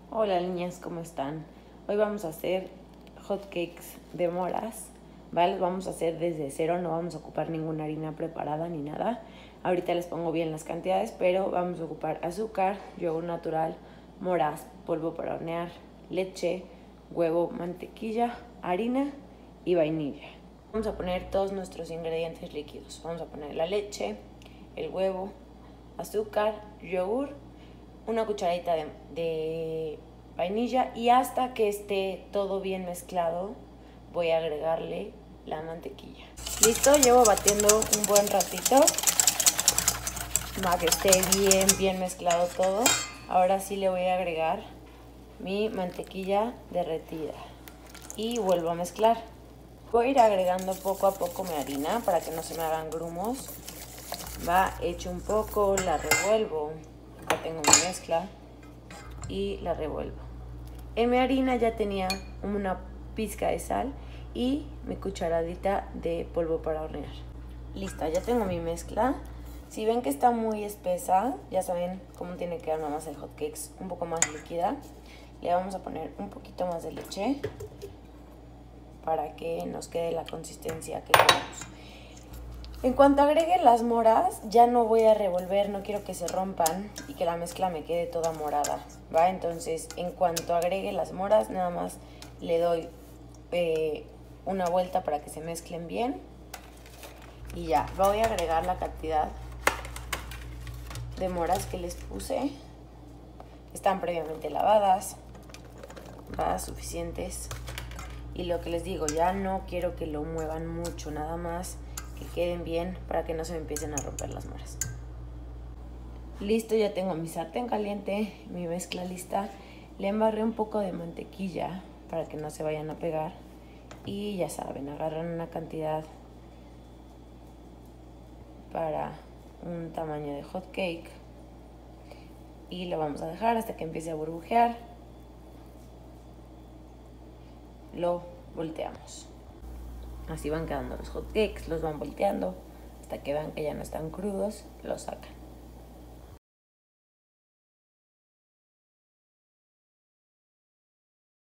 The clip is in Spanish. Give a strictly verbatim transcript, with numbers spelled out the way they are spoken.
Hola niñas, ¿cómo están? Hoy vamos a hacer hot cakes de moras, ¿vale? Los vamos a hacer desde cero, no vamos a ocupar ninguna harina preparada ni nada. Ahorita les pongo bien las cantidades, pero vamos a ocupar azúcar, yogur natural, moras, polvo para hornear, leche, huevo, mantequilla, harina y vainilla. Vamos a poner todos nuestros ingredientes líquidos. Vamos a poner la leche, el huevo, azúcar, yogur, una cucharadita de, de vainilla y hasta que esté todo bien mezclado voy a agregarle la mantequilla. Listo, llevo batiendo un buen ratito para que esté bien bien mezclado todo. Ahora sí le voy a agregar mi mantequilla derretida y vuelvo a mezclar. Voy a ir agregando poco a poco mi harina para que no se me hagan grumos. Va, echo un poco, la revuelvo. Acá tengo mi mezcla y la revuelvo. En mi harina ya tenía una pizca de sal y mi cucharadita de polvo para hornear. Lista, ya tengo mi mezcla. Si ven que está muy espesa, ya saben cómo tiene que quedar una masa de hot cakes un poco más líquida. Le vamos a poner un poquito más de leche para que nos quede la consistencia que queremos. En cuanto agregue las moras, ya no voy a revolver, no quiero que se rompan y que la mezcla me quede toda morada, ¿va? Entonces, en cuanto agregue las moras, nada más le doy eh, una vuelta para que se mezclen bien. Y ya, voy a agregar la cantidad de moras que les puse. Están previamente lavadas, ¿va? Suficientes. Y lo que les digo, ya no quiero que lo muevan mucho, nada más que queden bien para que no se me empiecen a romper las moras. Listo, ya tengo mi sartén caliente, mi mezcla lista. Le embarré un poco de mantequilla para que no se vayan a pegar. Y ya saben, agarran una cantidad para un tamaño de hot cake. Y lo vamos a dejar hasta que empiece a burbujear. Lo volteamos. Así van quedando los hot cakes, los van volteando hasta que vean que ya no están crudos, los sacan.